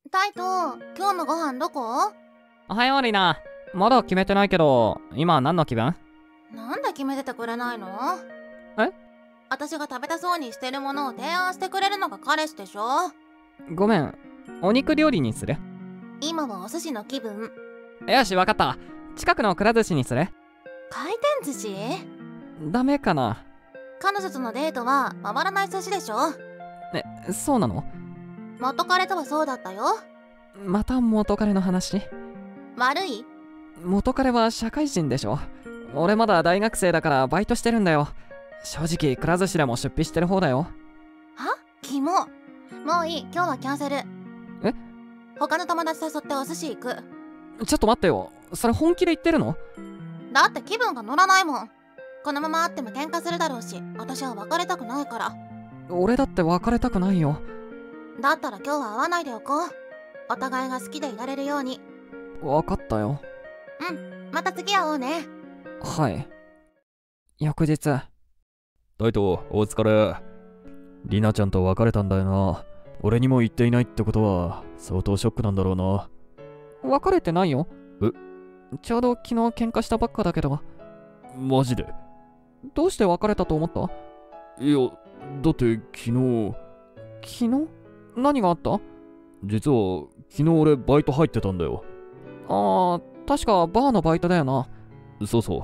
タイト、今日のご飯どこ？ おはようリナ。まだ決めてないけど、今何の気分？ なんで決めててくれないの？ え？ 私が食べたそうにしてるものを提案してくれるのが彼氏でしょ？ ごめん、お肉料理にする？ 今はお寿司の気分。 よし、わかった。近くのくら寿司にする？ 回転寿司？ ダメかな？ 彼女とのデートは回らない寿司でしょ？ そうなの？ 元彼とはそうだったよ。 また元彼の話？ 悪い？ 元彼は社会人でしょ。俺まだ大学生だからバイトしてるんだよ。正直くら寿司でも出費してる方だよ。 は？キモ。もういい、今日はキャンセル。 え？ 他の友達誘ってお寿司行く。 ちょっと待ってよ、それ本気で言ってるの？ だって気分が乗らないもん。このまま会っても喧嘩するだろうし、私は別れたくないから。 俺だって別れたくないよ。 だったら今日は会わないでおこう。お互いが好きでいられるように。 わかったよ。 また次会おうね。 はい。翌日。 タイト、お疲れ。リナちゃんと別れたんだよな。俺にも言っていないってことは相当ショックなんだろうな。 別れてないよ。ちょうど昨日喧嘩したばっかだけど。 マジで？ どうして別れたと思った？ いや、だって昨日何があった？ 実は昨日俺バイト入ってたんだよ。 確かバーのバイトだよな。 そうそう。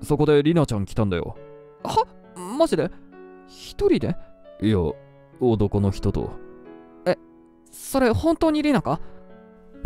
そこでリナちゃん来たんだよ。 は？マジで？一人で？ いや、男の人と。 それ本当にリナか？ うん。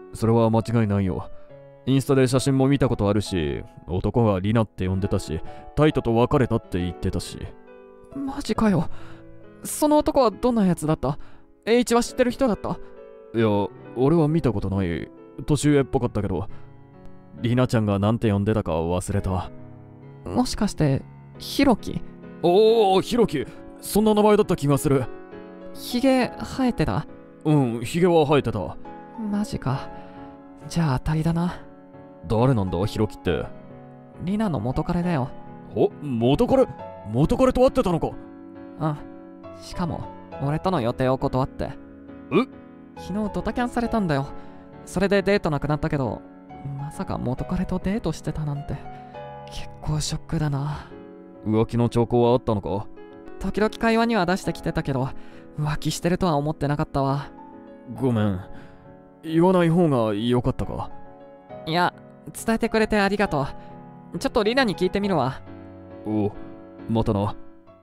それは間違いないよ。インスタで写真も見たことあるし、男がリナって呼んでたし、タイトと別れたって言ってたし。 マジかよ。その男はどんなやつだった？ H は知ってる人だった？ いや、俺は見たことない。年上っぽかったけど、リナちゃんがなんて呼んでたか忘れた。 もしかしてヒロキ？ おー、ヒロキ。そんな名前だった気がする。 ヒゲ生えてた？ うん、ヒゲは生えてた。 マジか。じゃあ当たりだな。 誰なんだ、ヒロキって。 リナの元彼だよ。 元彼と会ってたのか？ うん。しかも俺との予定を断って。昨日ドタキャンされたんだよ。それでデートなくなったけど、まさか元彼とデートしてたなんて結構ショックだな。 浮気の兆候はあったのか？ 時々会話には出してきてたけど、浮気してるとは思ってなかったわ。 ごめん。言わない方が良かったか？ いや、伝えてくれてありがとう。ちょっとリナに聞いてみるわ。 おう、またな。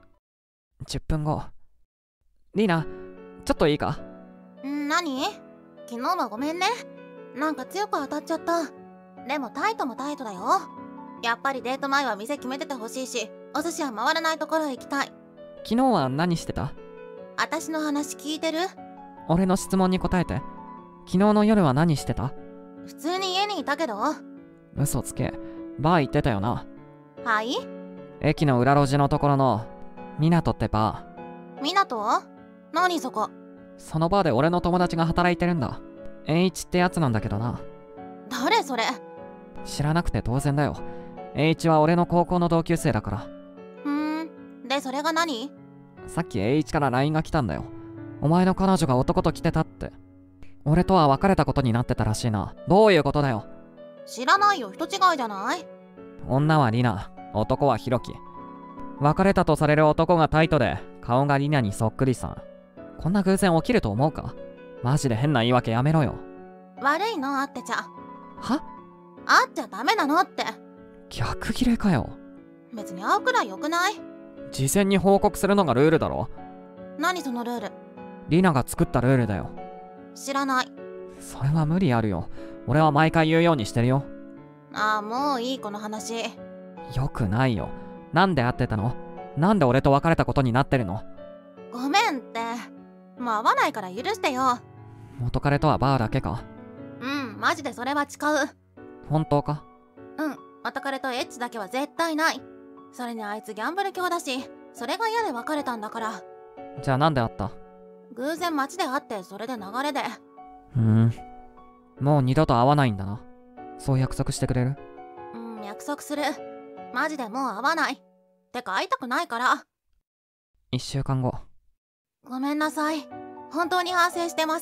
10分後。リナ、ちょっといいか？ 何？昨日はごめんね。なんか強く当たっちゃった。でもタイトもタイトだよ。やっぱりデート前は店決めててほしいし、お寿司は回らないところへ行きたい。 昨日は何してた？ 私の話聞いてる？ 俺の質問に答えて。昨日の夜は何してた？ 普通に家にいたけど。 嘘つけ。バー行ってたよな。 はい？ 駅の裏路地のところの港ってバ港？何そこ？ そのバーで俺の友達が働いてるんだ。栄一ってやつなんだけどな。 誰それ？ 知らなくて当然だよ。栄一は俺の高校の同級生だから。 でそれが何？ さっき栄一から LINE が来たんだよ。お前の彼女が男と来てたって。俺とは別れたことになってたらしいな。どういうことだよ？ 知らないよ、人違いじゃない？ 女はリナ、男はヒロキ。別れたとされる男がタイトで、顔がリナにそっくりさ。こんな偶然起きると思うか？マジで変な言い訳やめろよ。 悪いの、あってちゃ。 は？ 会っちゃダメなのって。 逆ギレかよ。 別に会うくらいよくない？ 事前に報告するのがルールだろ。 何そのルール？ リナが作ったルールだよ。 知らない。 それは無理あるよ。俺は毎回言うようにしてるよ。 もういい、この話。 よくないよ。なんで会ってたの？なんで俺と別れたことになってるの？ ごめんって。もう会わないから許してよ。 元彼とはバーだけか？ マジでそれは誓う。 本当か？ 元彼とエッチだけは絶対ない。それにあいつギャンブル狂だし、それが嫌で別れたんだから。 じゃあなんで会った？ 偶然街で会って、それで流れで。 もう二度と会わないんだな。そう約束してくれる？ 約束する。マジでもう会わない。てか会いたくないから。 1週間後。 ごめんなさい。本当に反省してます。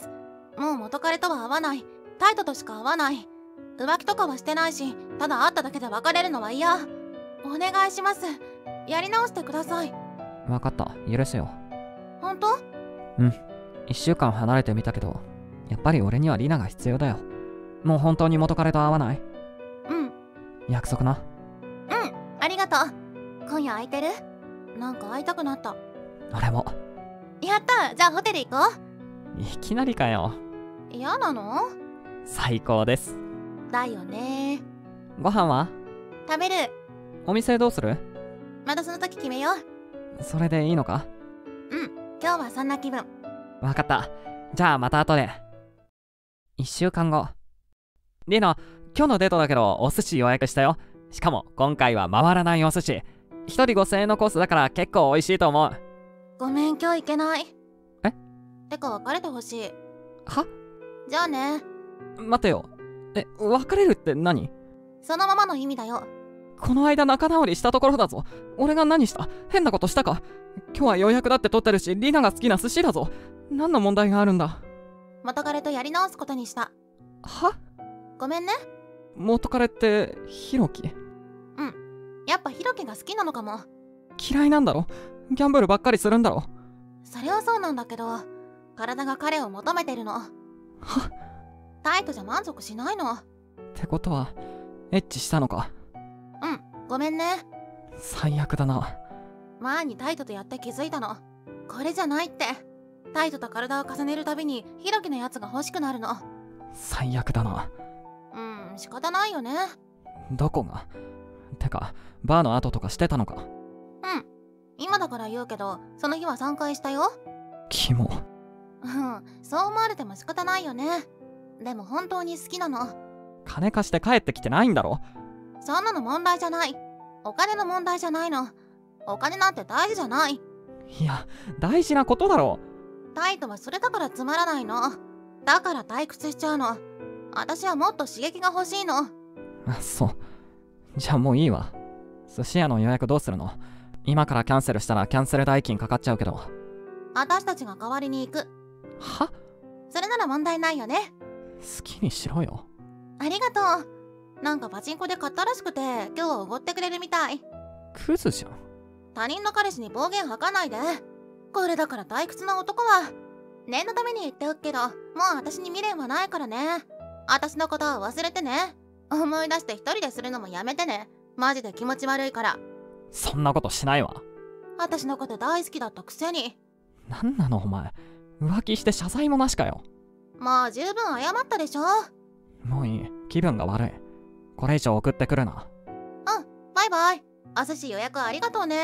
もう元彼とは会わない。タイトとしか会わない。浮気とかはしてないし、ただ会っただけで別れるのは嫌。お願いします。やり直してください。 わかった、許すよ。 本当？ うん。1週間離れてみたけど、やっぱり俺にはリナが必要だよ。もう本当に元彼と会わない？ うん。 約束な。 ありがとう。今夜空いてる？なんか会いたくなった。 俺も。 やった！じゃあホテル行こいきなりかよ。 う。嫌なの？ 最高です。 だよね。 ご飯は？ 食べる。 お店どうする？ またその時決めよう。 それでいいのか？ 今日はそんな気分。 わかった。じゃあまた後で。1週間後。リナ、今日のデートだけどお寿司予約したよ。しかも今回は回らないお寿司。1人5000円のコースだから結構美味しいと思う。 ごめん、今日行けない。 え？ てか別れてほしい。 は？ じゃあね。 待てよ。別れるって何？ そのままの意味だよ。 この間仲直りしたところだぞ。俺が何した？変なことしたか？今日は予約だって取ってるし、リナが好きな寿司だぞ。何の問題があるんだ？ 元彼とやり直すことにした。 は？ ごめんね。 元彼ってヒロキ？ やっぱヒロキが好きなのかも。 嫌いなんだろ？ギャンブルばっかりするんだろ？ それはそうなんだけど、体が彼を求めてるの。 は？ タイトじゃ満足しないの。 ってことはエッチしたのか？ ごめんね。 最悪だな。 前にタイトとやって気づいたの。これじゃないって。タイトと体を重ねるたびにヒロキのやつが欲しくなるの。 最悪だな。 仕方ないよね。 どこが？てかバーの後とかしてたのか？ 今だから言うけど、その日は3回したよ。 キモ。 そう思われても仕方ないよね。でも本当に好きなの。 金貸して帰ってきてないんだろ？ そんなの問題じゃない。お金の問題じゃないの。お金なんて大事じゃない。 いや、大事なことだろ。 タイトはそれだからつまらないの。だから退屈しちゃうの。私はもっと刺激が欲しいの。 あ、そう。じゃあもういいわ。寿司屋の予約どうするの？今からキャンセルしたらキャンセル代金かかっちゃうけど。 私たちが代わりに行く。 は？ それなら問題ないよね。 好きにしろよ。 ありがとう。なんかパチンコで買ったらしくて、今日はおごってくれるみたい。 クズじゃん。 他人の彼氏に暴言吐かないで。これだから退屈な男は。念のために言っておくけど、もう私に未練はないからね。私のことは忘れてね。思い出して一人でするのもやめてね。マジで気持ち悪いから。 そんなことしないわ。 私のこと大好きだったくせに。 なんなのお前。浮気して謝罪もなしかよ。 もう十分謝ったでしょ。 もういい。気分が悪い。これ以上送ってくるな。 バイバイ。お寿司予約ありがとうね。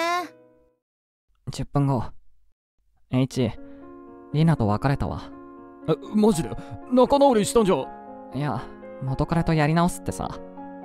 10分後。H、リナと別れたわ。 マジで仲直りしたんじゃ？ いや、元彼とやり直すってさ。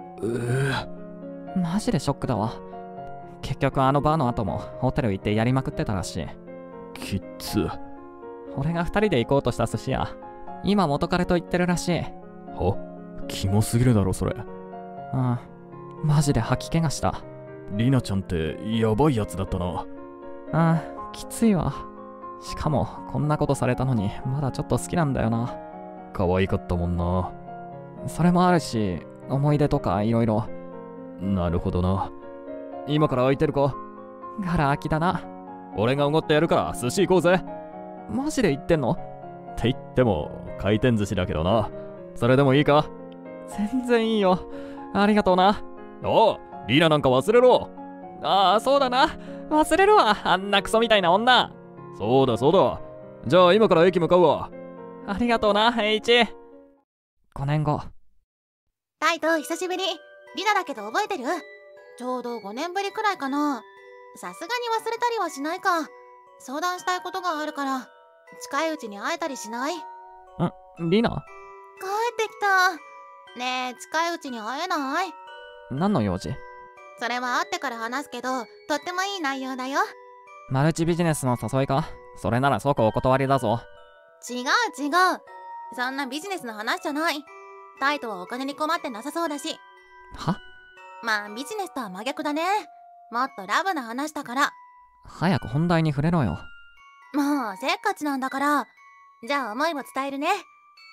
マジでショックだわ。結局あのバーの後もホテル行ってやりまくってたらしい。 きっつ。 俺が2人で行こうとした寿司屋、今元彼と言ってるらしい。 は？キモすぎるだろそれ。 マジで吐き気がした。 リナちゃんってやばいやつだったな。 きついわ。しかもこんなことされたのにまだちょっと好きなんだよな。 可愛かったもんな。 それもあるし、思い出とかいろいろ。 なるほどな。今から空いてるか？ ガラ空きだな。 俺がおごってやるから寿司行こうぜ。 マジで言ってんの？ って言っても回転寿司だけどな。それでもいいか？ 全然いいよ。ありがとうな。 おう、リナなんか忘れろ。 そうだな。忘れるわ、あんなクソみたいな女。 そうだそうだ。じゃあ今から駅向かうわ。 ありがとうな、H。5年後。 タイト、久しぶり。リナだけど覚えてる？ちょうど5年ぶりくらいかな。さすがに忘れたりはしないか。相談したいことがあるから。近いうちに会えたりしない？ リナ？ 帰ってきた。ねえ、近いうちに会えない？ 何の用事？ それは会ってから話すけど、とってもいい内容だよ。 マルチビジネスの誘いか？それなら即お断りだぞ。 違う。そんなビジネスの話じゃない。タイトはお金に困ってなさそうだし。 は？ まあビジネスとは真逆だね。もっとラブな話だから。 早く本題に触れろよ。 もうせっかちなんだから。じゃあ思いも伝えるね。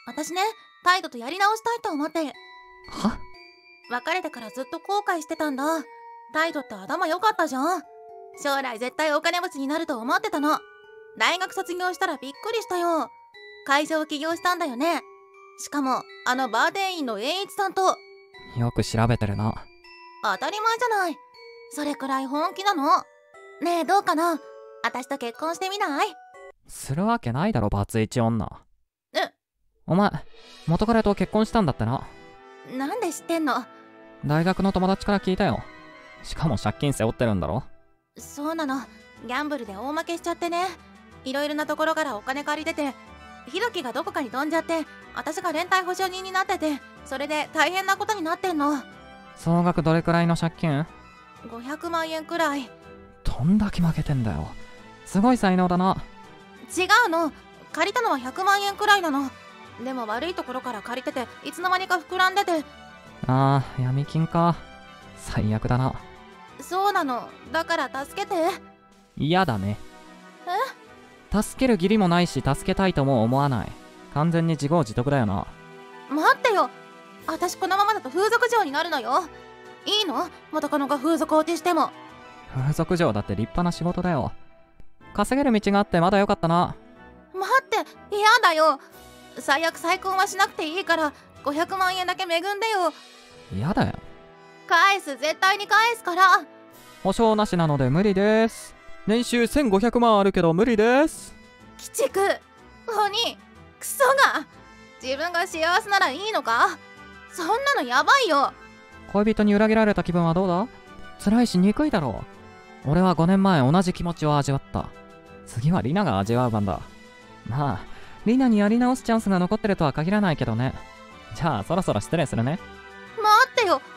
私ね、タイトとやり直したいと思って。 は？ 別れてからずっと後悔してたんだ。タイトって頭良かったじゃん。将来絶対お金持ちになると思ってたの。大学卒業したらびっくりしたよ。会社を起業したんだよね。しかもあのバー店員の栄一さんと。 よく調べてるな。 当たり前じゃない。それくらい本気なの。ねえ、どうかな、私と結婚してみない？ するわけないだろ、バツイチ女。 え？ お前、元彼と結婚したんだってな。 なんで知ってんの？ 大学の友達から聞いたよ。しかも借金背負ってるんだろ。 そうなの。ギャンブルで大負けしちゃってね。いろいろなところからお金借りてて、ひろきがどこかに飛んじゃって、私が連帯保証人になってて、それで大変なことになってんの。 総額どれくらいの借金 ？500万円くらい。 どんだけ負けてんだよ。すごい才能だな。 違うの。借りたのは100万円くらいなの。でも悪いところから借りてて、いつの間にか膨らんでて。 ああ、闇金か。最悪だな。 そうなの。だから助けて。 嫌だね。助ける義理もないし、助けたいとも思わない。完全に自業自得だよな。 待ってよ。私このままだと風俗嬢になるのよ。いいの？元カノが風俗落ちしても。 風俗嬢だって立派な仕事だよ。稼げる道があってまだよかったな。 待って、嫌だよ。最悪再婚はしなくていいから500万円だけ恵んでよ。 嫌だよ。 返す、絶対に返すから。 保証なしなので無理です。年収1500万あるけど無理です。 鬼畜、鬼、クソが。自分が幸せならいいのか？そんなのやばいよ。 恋人に裏切られた気分はどうだ？辛いし憎いだろう。俺は5年前同じ気持ちを味わった。次はリナが味わう番だ。まあリナにやり直すチャンスが残ってるとは限らないけどね。じゃあそろそろ失礼するね。 待ってよ。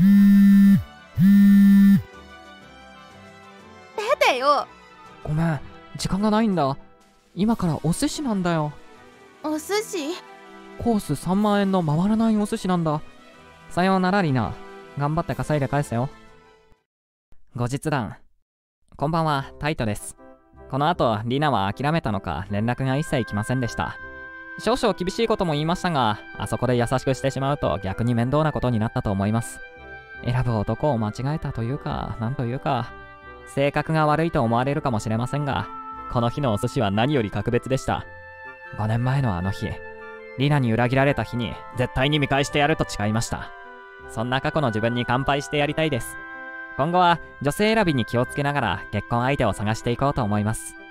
出てよ。 ごめん、時間がないんだ。今からお寿司なんだよ。 お寿司？ コース3万円の回らないお寿司なんだ。さようならリナ。頑張って稼いで返せよ。後日談。こんばんは、タイトです。この後リナは諦めたのか連絡が一切来ませんでした。少々厳しいことも言いましたが、あそこで優しくしてしまうと逆に面倒なことになったと思います。選ぶ男を間違えたというか、なんというか、性格が悪いと思われるかもしれませんが、この日のお寿司は何より格別でした。5年前のあの日、リナに裏切られた日に絶対に見返してやると誓いました。そんな過去の自分に乾杯してやりたいです。今後は女性選びに気をつけながら結婚相手を探していこうと思います。